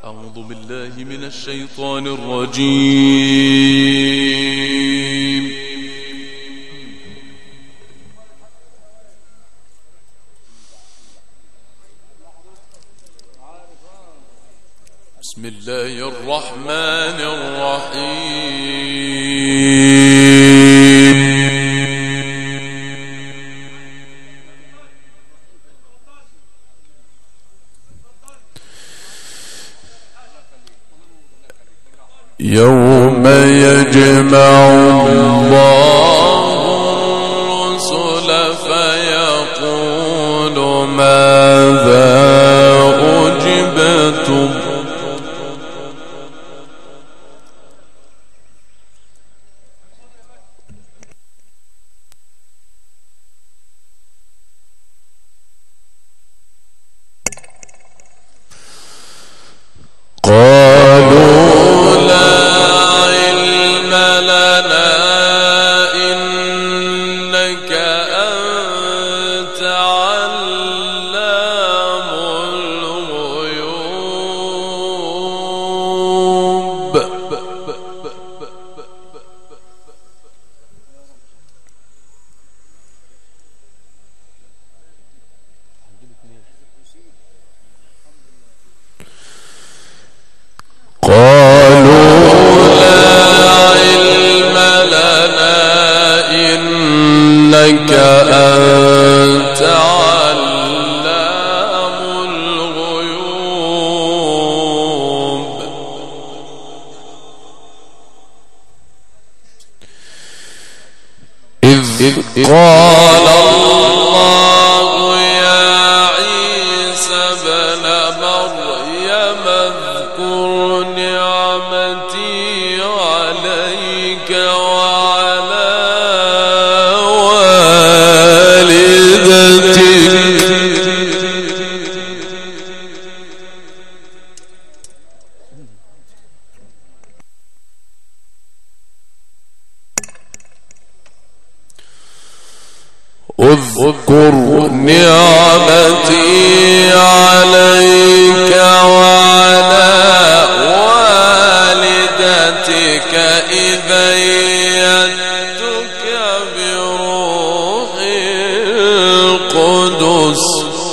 أعوذ بالله من الشيطان الرجيم. بسم الله الرحمن الرحيم. يوم يجمع الله الرسل فيقول ماذا أجبتم قال الله يا عيسى ابن مريم اذكر نعمتي عليك وعلى والدتك اذكر نعمتي عليك وعلى والدتك إذ أيدتك بروح القدس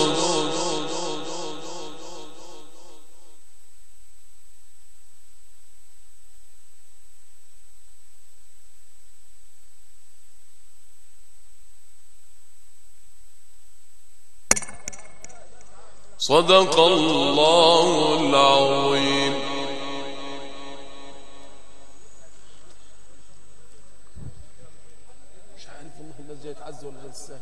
صدق الله العظيم. مش عارف والله الناس جايه تعزي ولا لسه.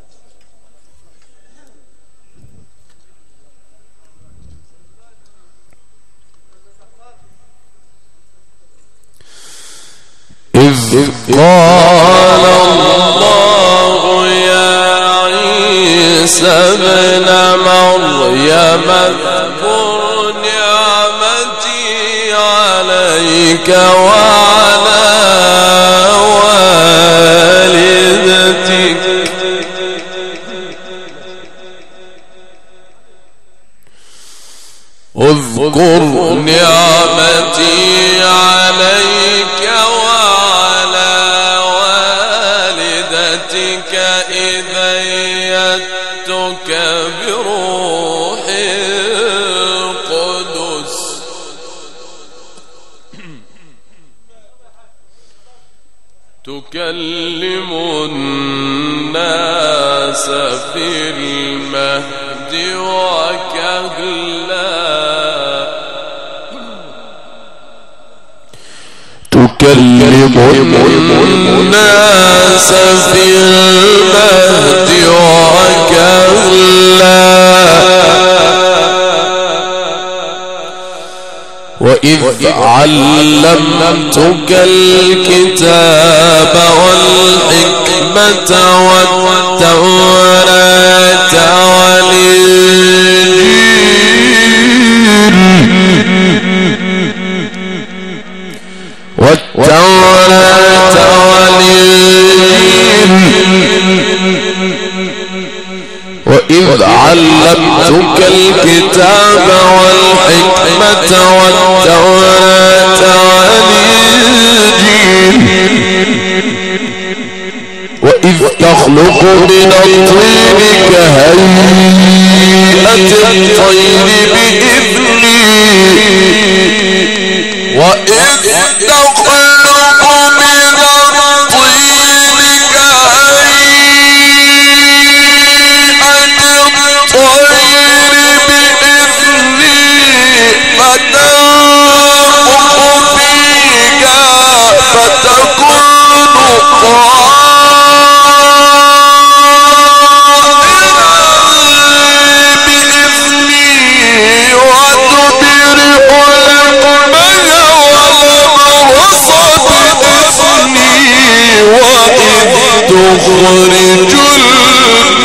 إذ قال الله يا عيسى ابن مريم اذكر نعمتي عليك وعلى والدتك اذكر نعمتي عليك وعلى والدتك إذ أيدتك بروح القدس تكلم الناس في المهد وكهلا تكلم الناس في المهد وكهلا وإذ علمتك الكتاب والحكمة والتوراة وإذ علمتك الكتاب والحكمة تخلق من الطين كهيئة الطير بإذني وإذ تخلق من الطين كهيئة الطير بإذني فتنفخ فيها فتكون تخرج الموت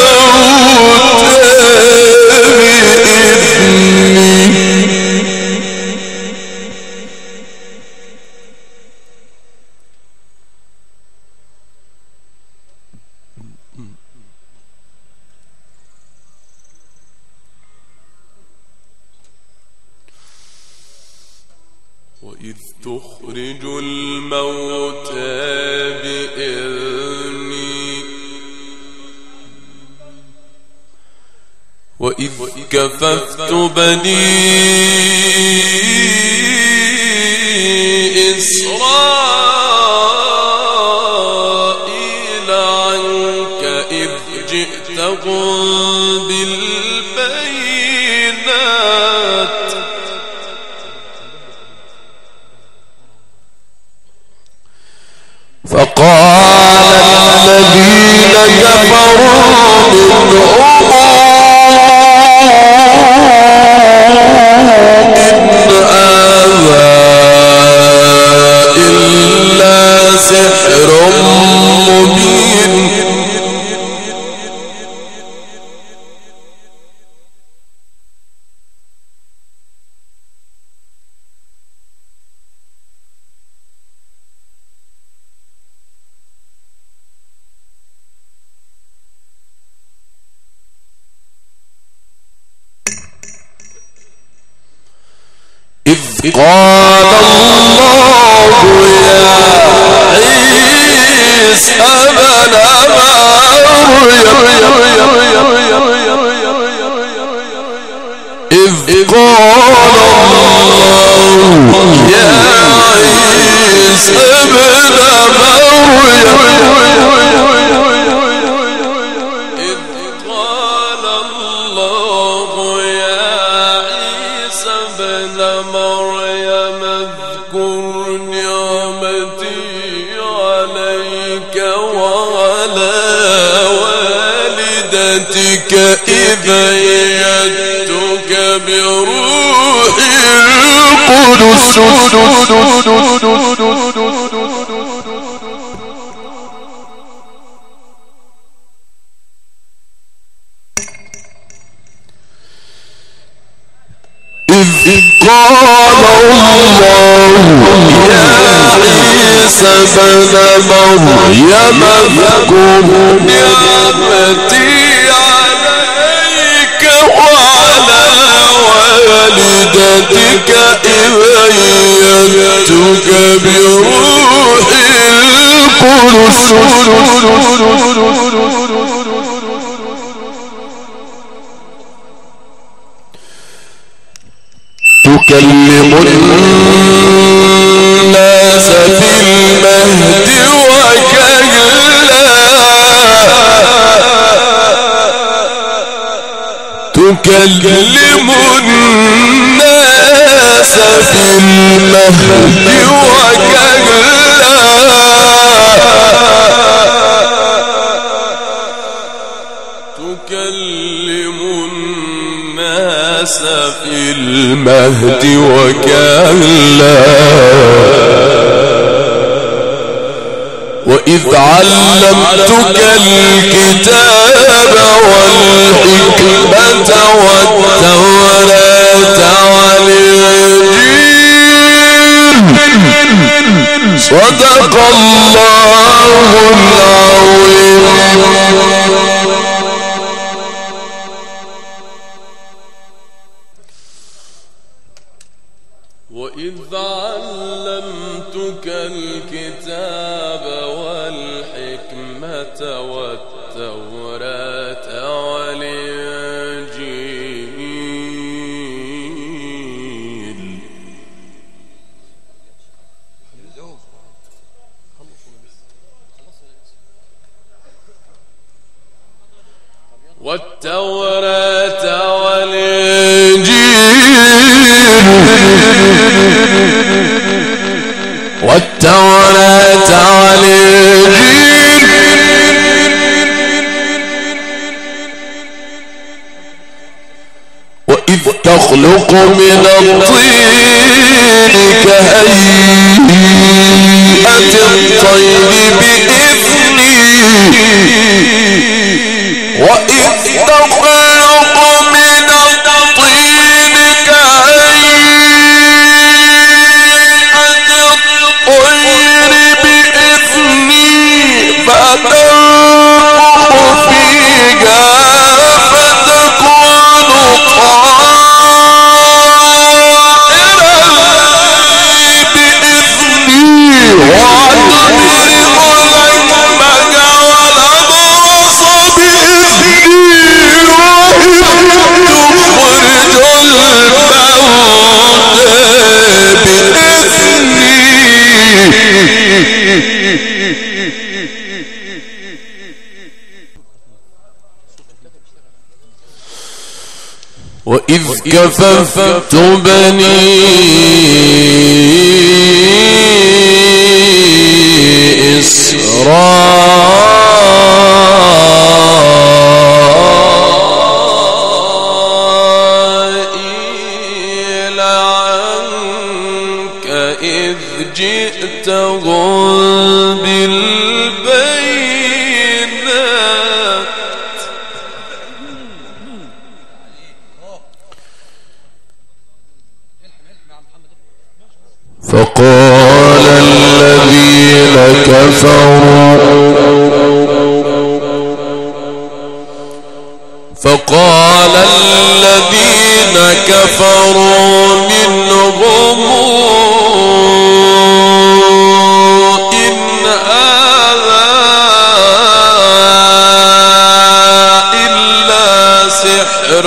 بإذني وإذ تخرج الموت بإذني وإذ كففت بني إسرائيل عنك إذ جئتهم بالبينات فقال الذين كفروا منهم إن هذا إلا سحر مبين إذ قال الله يا عيسى ابن مريم إذ قال الله يا عيسى ابن مريم اذكر نعمتي عليك وعلى والدتك إذ أيدتك بروح القدس إذ قال الله يا عيسى ابن مريم اذكر نعمتي عليك وعلى والدتك إذ أيدتك بروح القدس تكلم الناس في المهد وكهلا تكلم الناس في المهد وكهلا تكلم الناس في المهد وكهلا وإذ علمتك الكتاب والحكمة والتوراة والإنجيل صدق الله العظيم. وإذ علمتك الكتاب والحكمة والتوراة والإنجيل والتوراة والإنجيل وإذ تخلق من الطين كهيئة الطير بإذني وإذ تخلق من الطين كهيئة الطير بإذني فتنفخ فيها فتكون طائرا بإذني وتبرئ الأكمه والأبرص وإذ كففت بني إسرائيل عنك إذ جئتهم بالبينات فقال الذين كفروا منهم إن هذا إلا سحر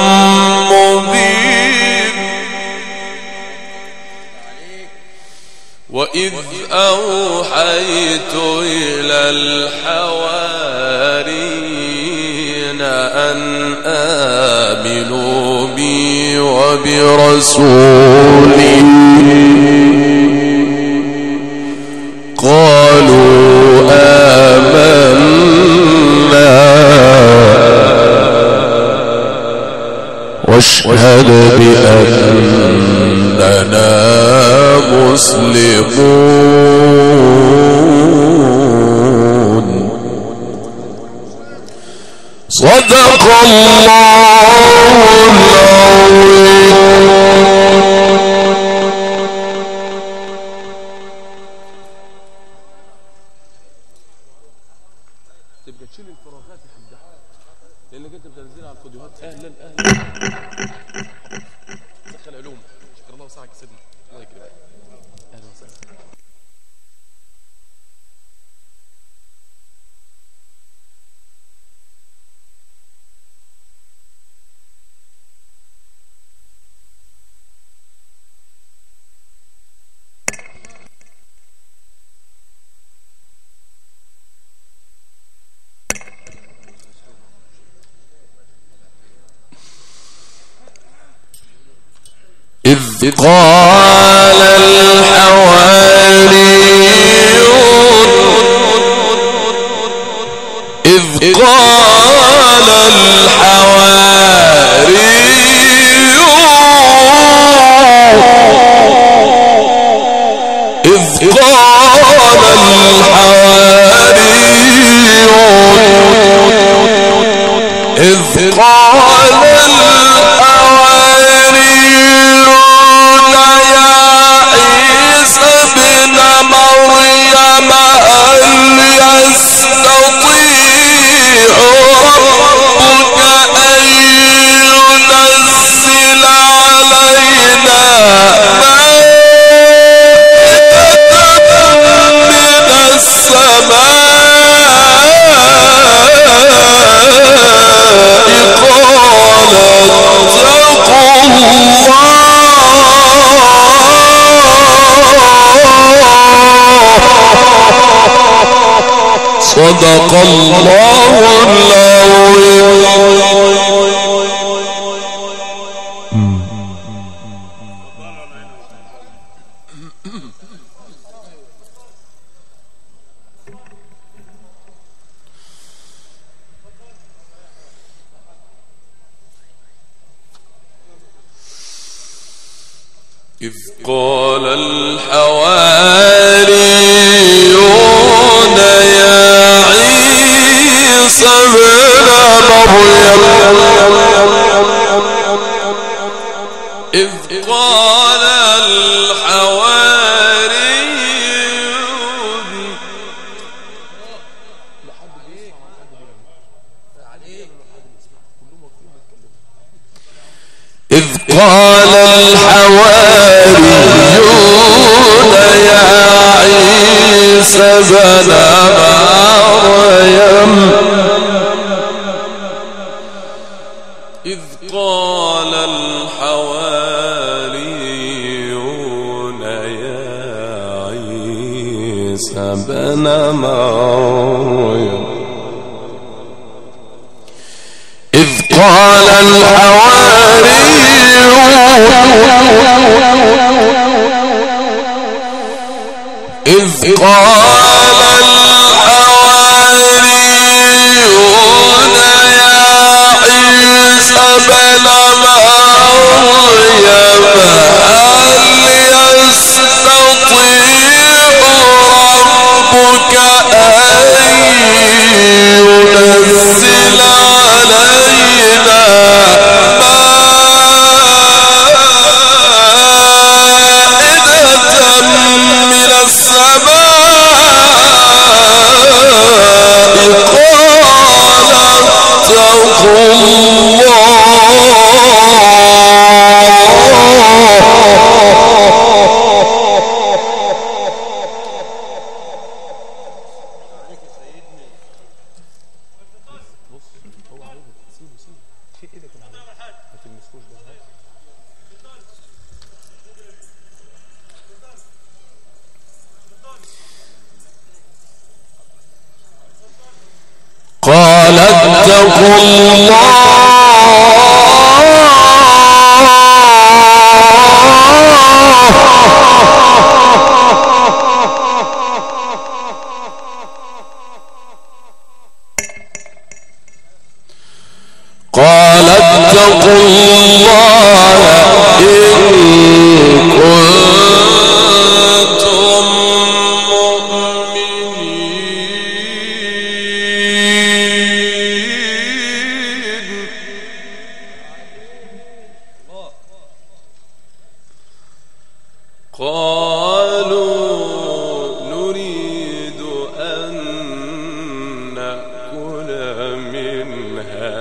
مبين وإذ أوحيت إلى الحواريين أن آمنوا بي وبرسولي قالوا آمنا واشهد بأننا مسلمون صدق الله العظيم. تبقى تشيل الفراغات يا حمد لانك انت بتنزلها على الفيديوهات. اهلا دخل علوم. شكرا الله وسعك سيدنا الله يكرمك. اهلا وسهلا. إذ قال السماء الله العظيم. إذ قال الحواريون يا عيسى ابن مريم إذ قال الحواريون إذ قال الحواريون يا عيسى ابن مريم إذ قال الحواريون يا عيسى ابن مريم إذ قال إذ قال الحواريون يا عيسى ابن مريم هل يستطيع ربك أن ينزل علينا من السماء قال اتقوا قال اتقوا قال اتقوا الله إن كنتم مؤمنين. قالوا نريد أن نأكل منها.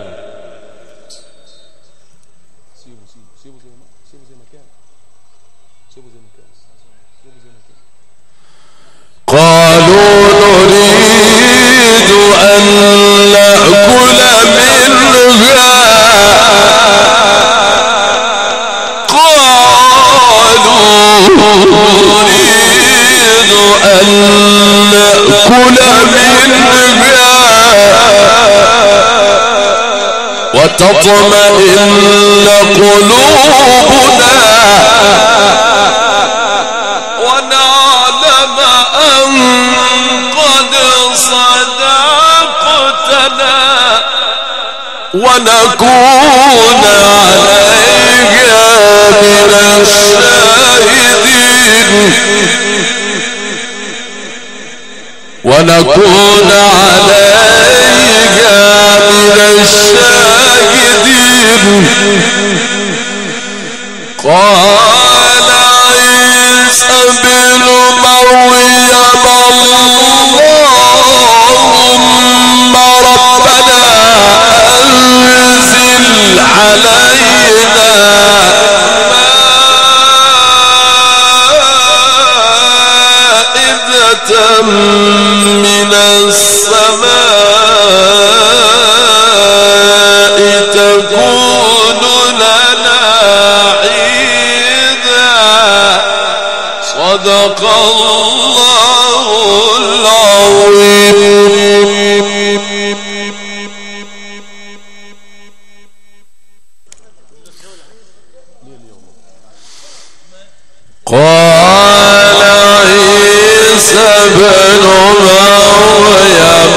قالوا نريد أن نأكل منها. قالوا نريد أن نأكل منها وتطمئن قلوبنا ونعلم أن قد صدقتنا ونكون عليها من الشاهدين ونكون عليها من الشاهدين. قال عيسى ابن مريم اللهم ربنا أنزل علينا مائدة من السماء تكون لنا عيدا. صدق الله العظيم. قال عيسى ابن مريم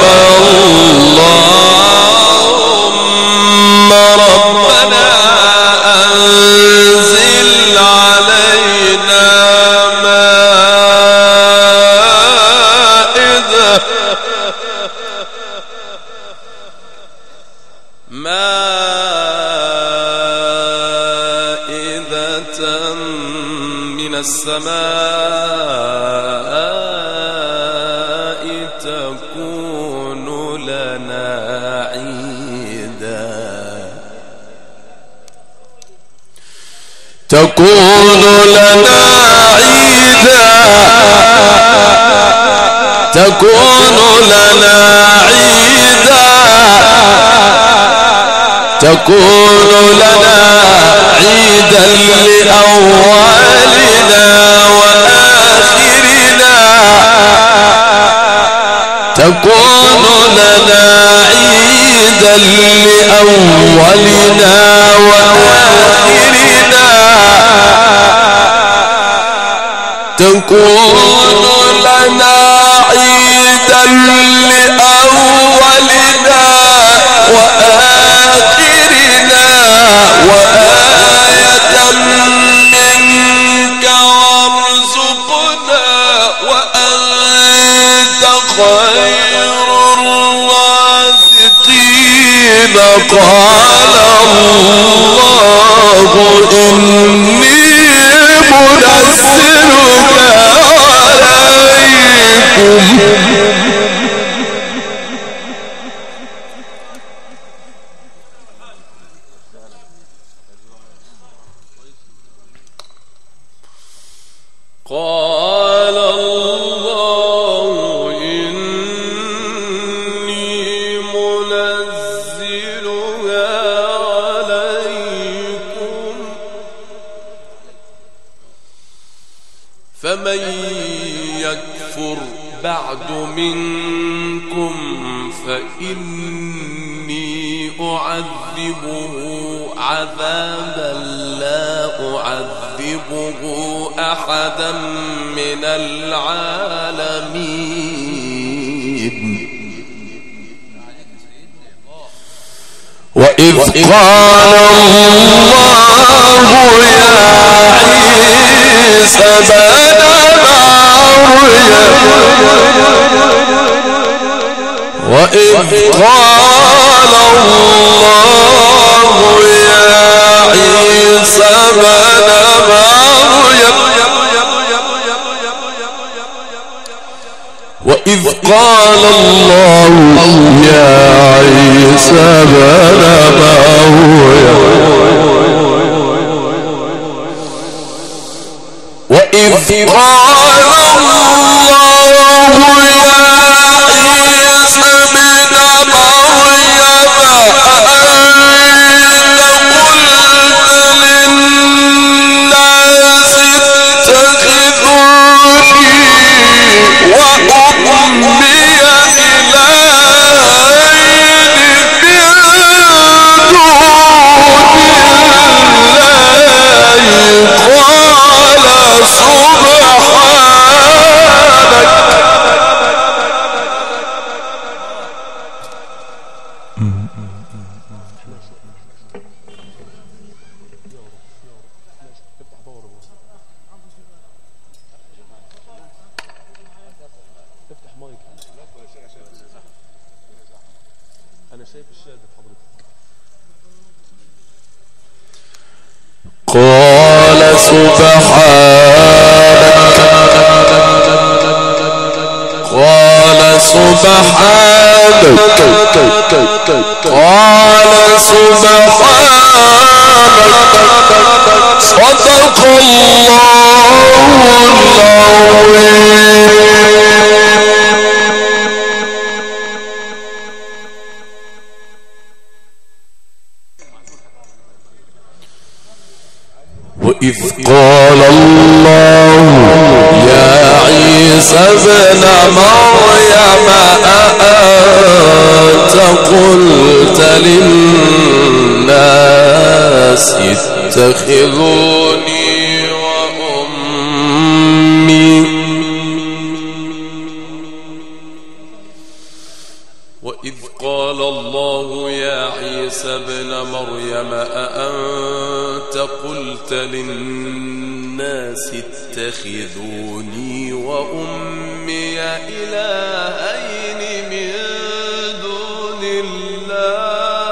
اللهم ربنا أنزل علينا مائدة من السماء تكون لنا عيدا تكون لنا عيدا تكون لنا عيدا تكون لنا عيدا لأولنا وآخرنا تكون لنا عيدا لأولنا وآخرنا تكون لنا عيدا لأولنا وآخرنا وآية منك وارزقنا وأنت خير الرازقين قال الله إني منزلك عليكم قال الله إني منزلها عليكم فمن يكفر بعد منكم فإني أعذبه عذابا لا أعذبه أحدا من العالمين وإذ قال الله يا عيسى ابن مريم وإذ قال الله يا عيسى ابن مريم وإذ قال الله يا عيسى ابن مريم وإذ قال الله يا عيسى ابن مريم قال سبحانك قال سبحانك صدق الله العظيم. وإذ قال الله يا عيسى ابن مريم أأنت قلت للناس اتخذوني وأمي اتخذوني وأمي إلهين من دون الله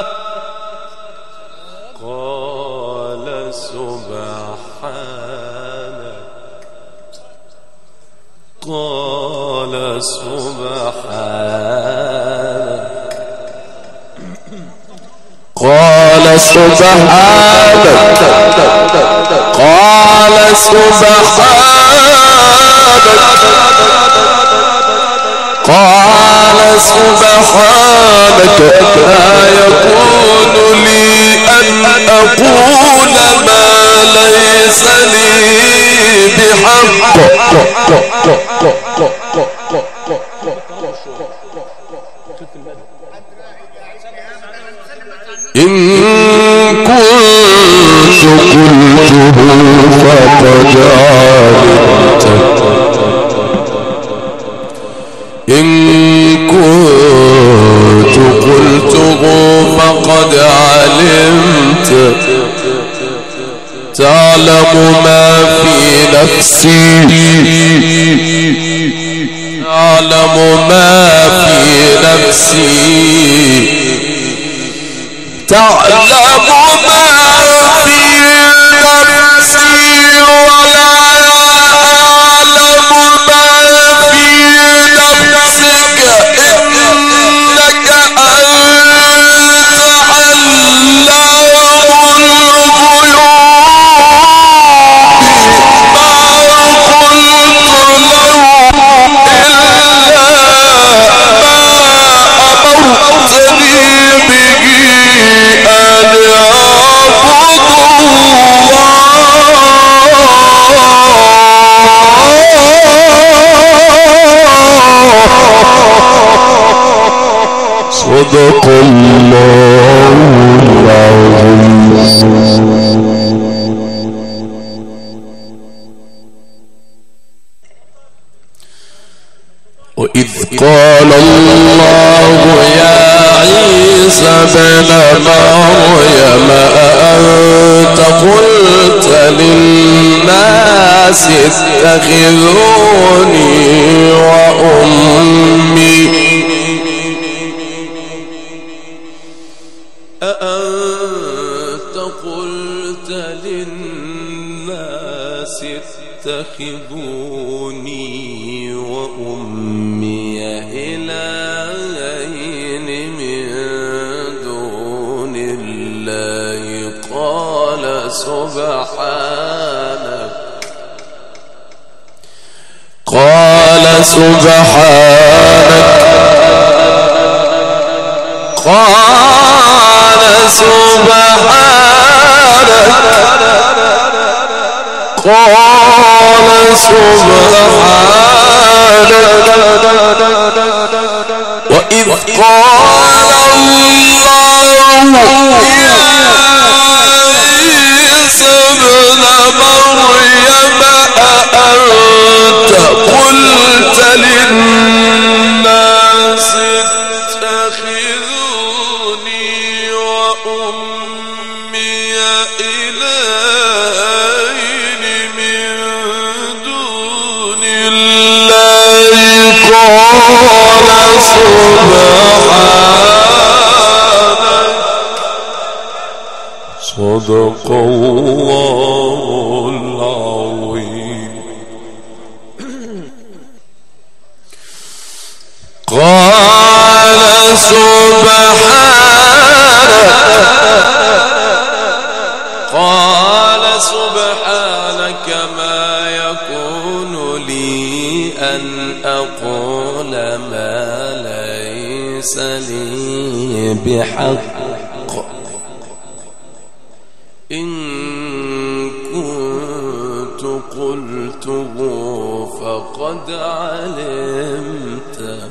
قال سبحانك قال سبحانك لا يكون لي أن أقول ما ليس لي بحق إن كنت قلته فقد علمته إن كنت قلته فقد علمت تعلم ما في نفسي تعلم ما في نفسي تعلم ما في نفسي ولا أعلم ما في نفسك إنك أنت علام الغيوب ما قلت له إلا ما أمرتني به صدق الله العظيم. وإذ قال الله يا عيسى ابن مريم أأنت قلت للناس اتخذوني وأمي أأنت قلت للناس اتخذوني وأمي إلهين من دون الله قال سبحانك وإذ قال الله يا عيسى ابن مريم أأنت قلت للناس اتخذوني وأمي إلهين من دون الله قال سبحانك صدق الله العظيم. قال سبحانك ما يكون لي أن أقول ما ليس لي بحق إن كنت قلته فقد علمته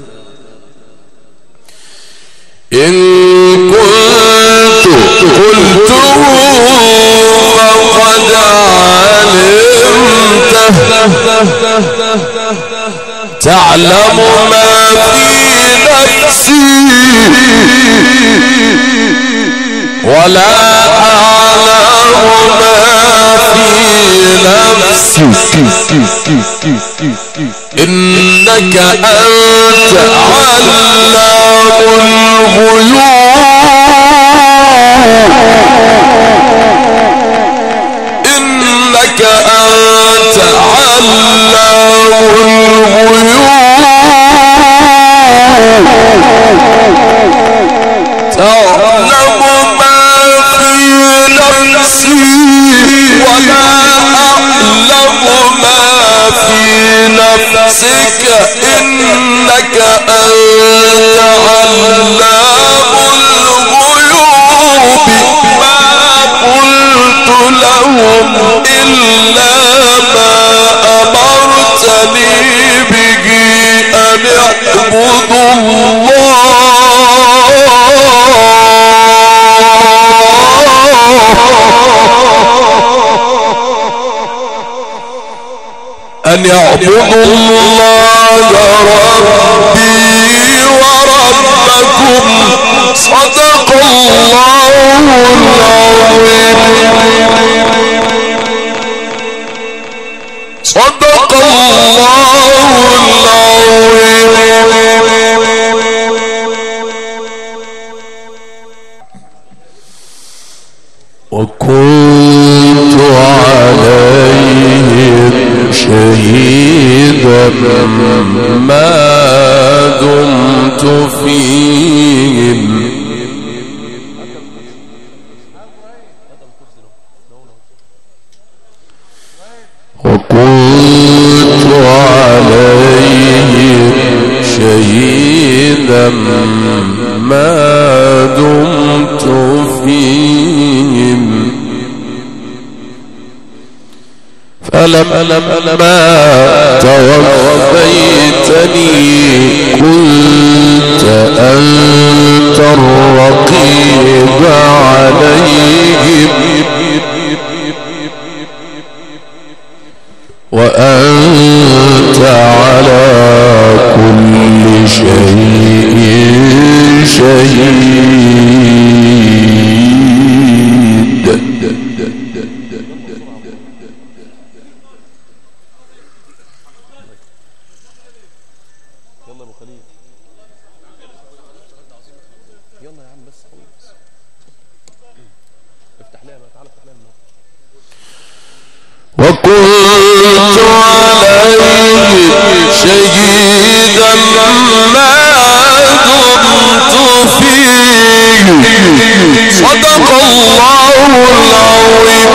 إن كنت قلته فقد علمته تعلم ما في نفسي ولا أعلم إنك أنت علام الغيوب إنك أنت علام الغيوب تعلم ما في نفسي ولا أعلم ما في نفسك إنك أنت علام الغيوب ما قلت لهم إلا ما أمرتني به أن اعبدوا الله أن يعبدوا الله ربي وربكم صدق الله العظيم صدق الله العظيم وكنت عليهم شهيدا ما دمت فيهم وكنت عليهم شهيدا ما دمت فيهم فلما توفيتني كنت أنت الرقيب عليهم وأنت على كل شيء شهيد وكنت عليهم شهيدا ما دمت فيه صدق الله العظيم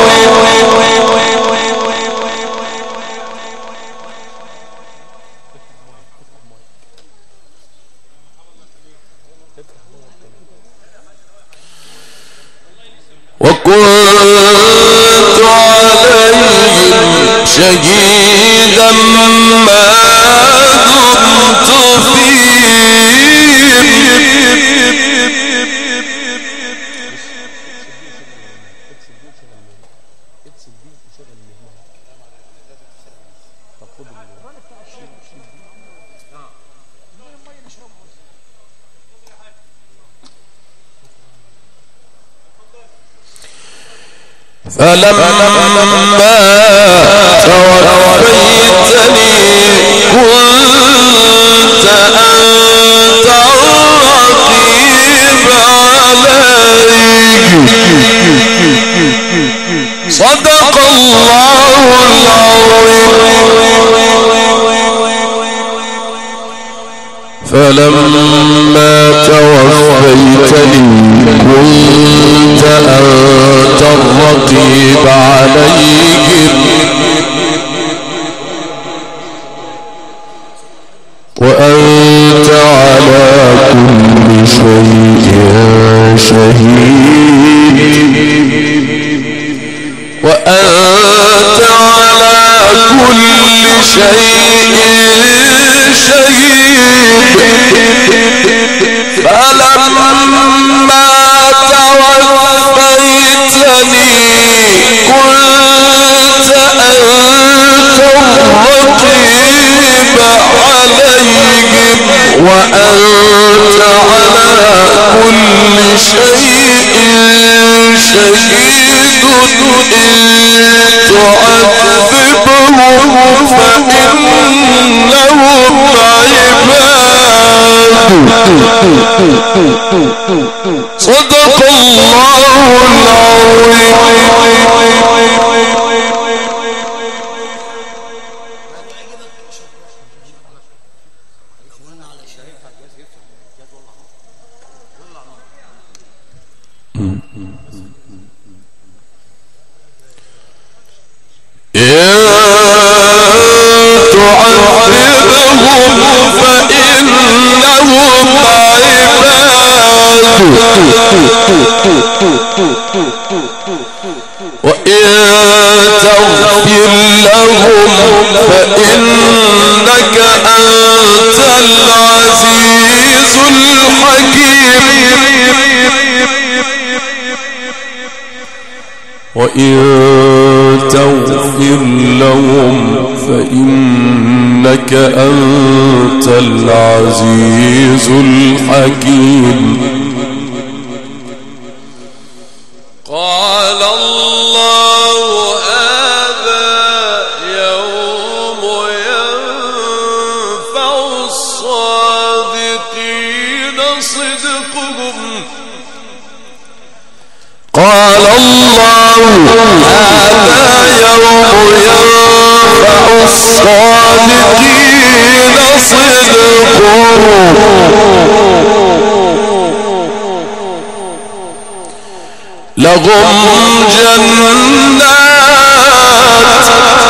وكنت عليهم شهيدا ما دمت فيهم فلما توفيتني كنت أنت الرقيب عليهم صدق الله العظيم فلما توفيتني كنت أنت الرقيب عليهم وأنت على كل شيء شهيد وأنت على كل شيء شهيد فلما توفيتني كنت أنت الرقيب عليهم وأنت على كل شيء شهيد صدق الله وإن تغفر لهم فإنك أنت العزيز الحكيم وإن تغفر لهم فإنك أنت العزيز الحكيم قال الله هذا يوم ينفع الصادقين صدقهم قال الله هذا يوم ينفع الصادقين صدقهم لهم جنات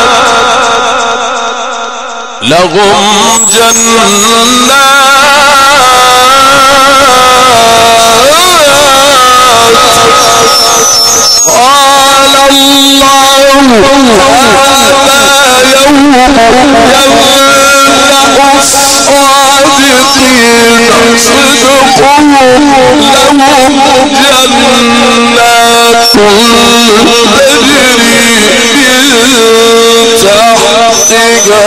قال الله هذا يوم ينفع الصادقين صدقهم لهم جنات تجري من تحتها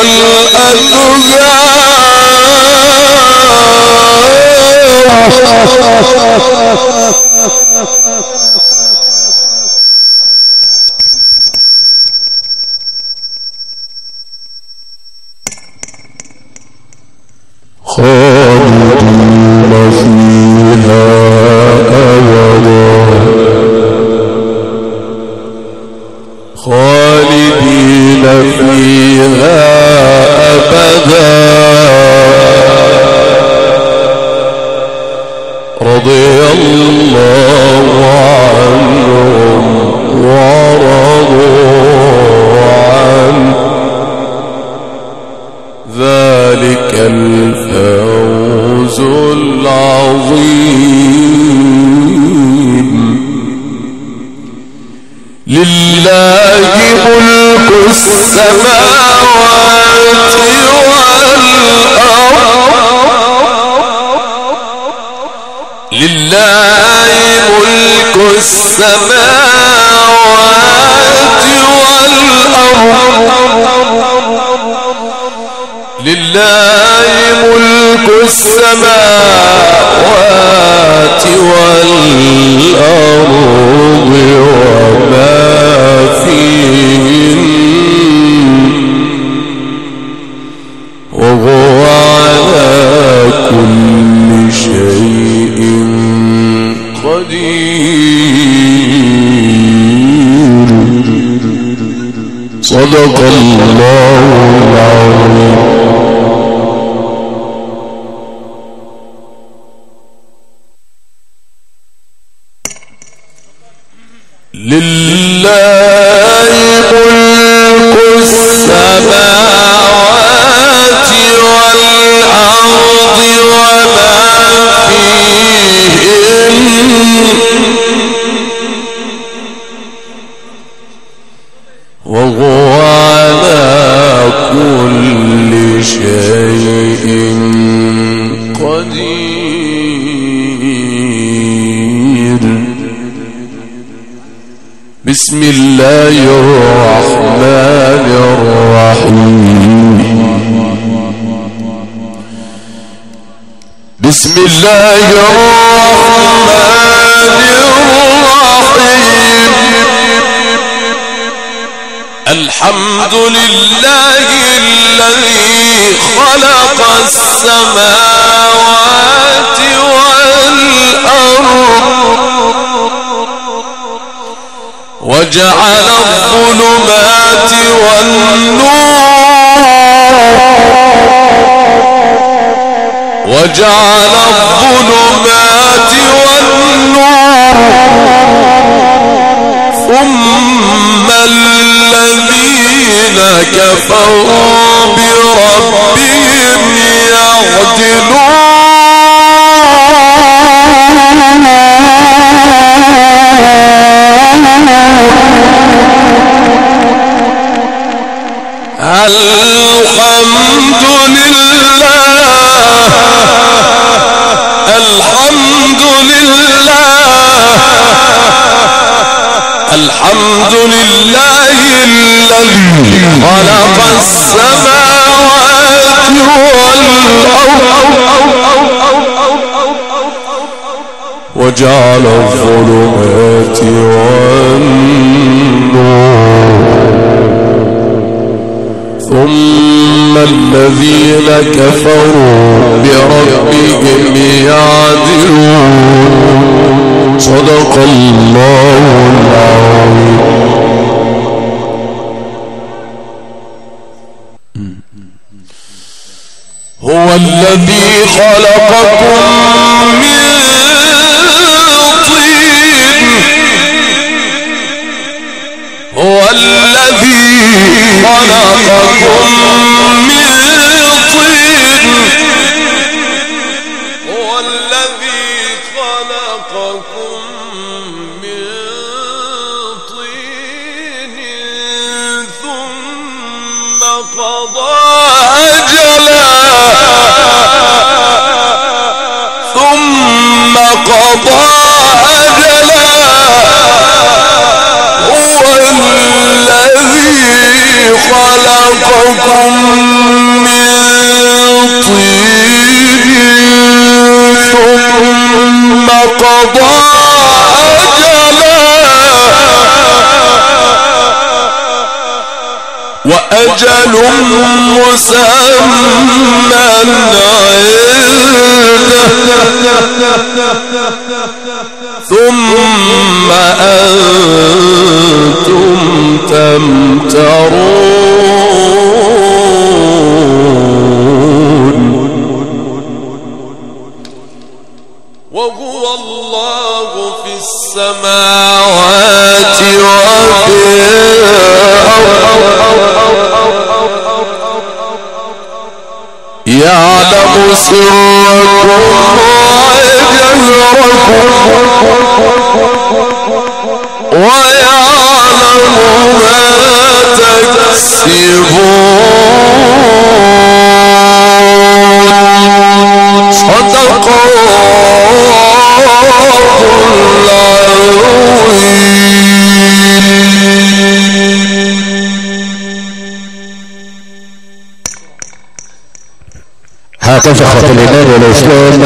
خالدين فيها أبدا خالدين فيها أبدا رضي الله عنهم ورضوا عنه ذلك الفوز العظيم لله ملك السماوات والأرض لله ملك السماوات والأرض لله ملك السماوات والأرض وما فيهن وهو على كل شيء قدير صدق الله العظيم لله ملك السماوات والأرض وما فيهن وهو على كل شيء قدير بسم الله الرحمن الرحيم بسم الله الرحمن الرحيم الحمد لله الذي خلق السماوات والأرض وجعل الظلمات والنور ثم الذين كفروا بربهم يعدلون الحمد لله الذي خلق السماوات والأرض وجعل الظلمات والنور ثم الذين كفروا بربهم يعدلون صدق الله العظيم. هو الذي خلقكم من طين هو الذي خلقكم من طين هو الذي خلقكم من طين ثم قضى أجلا هو الذي خلقكم من طين ثم قضى أجلا وأجل مسمى ثم أنتم تمترون وهو الله في السماوات وفي الأرض يعلم سركم ويعلم ما تكسبون صدق هكذا خط الإيمان والإسلام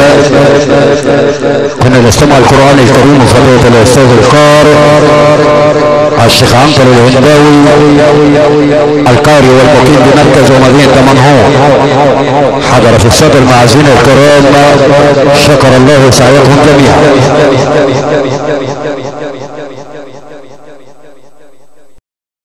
كنا نستمع القرآن الكريم وفضيلة الأستاذ القارئ الشيخ عنتر الهنداوي القارئ والمقيم بمركز ومدينة منهور حضر في الصدر المعازين الكرام شكر الله سعيكم جميعا.